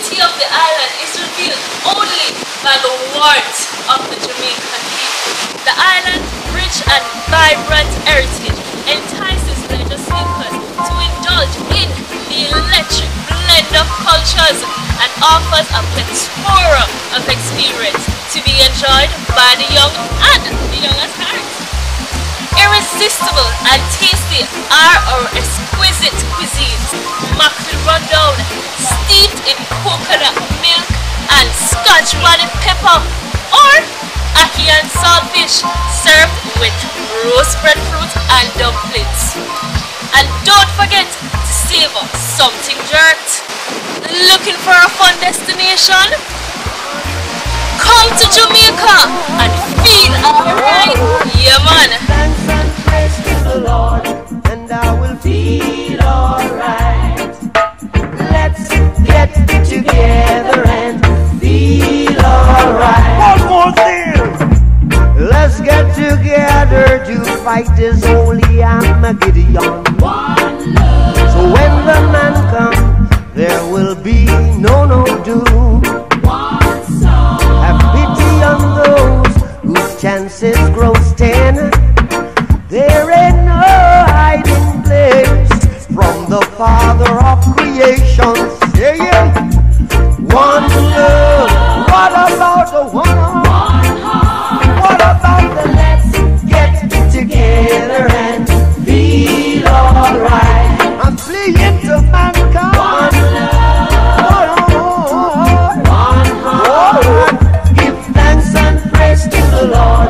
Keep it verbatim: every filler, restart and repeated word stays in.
beauty of the island is revealed only by the warmth of the Jamaican people. The island's rich and vibrant heritage entices leisure seekers to indulge in the electric blend of cultures and offers a plethora of experience to be enjoyed by the young and the young at heart. Irresistible and tasty are our exquisite cuisines: mackerel rundown, steeped in coconut milk and scotch bonnet pepper, or ackee and saltfish served with roast breadfruit and dumplings. And don't forget to savor something jerked. Looking for a fun destination? Come to Jamaica and feel alright. Yeah, man. Thanks and praise to the Lord, and I will feel alright. Let's get together and feel alright. One more thing. Let's get together to fight this holy Armageddon. One love. So when the man comes, there will be no no doom. One song. Have pity on those whose chances grow ten. There ain't no hiding place from the Father of creation. Yeah, yeah. One love. What about the one heart? One heart. What about the let's get together and feel alright? I'm fleeing to mankind. One love. One heart. One heart. Give thanks and praise to the Lord.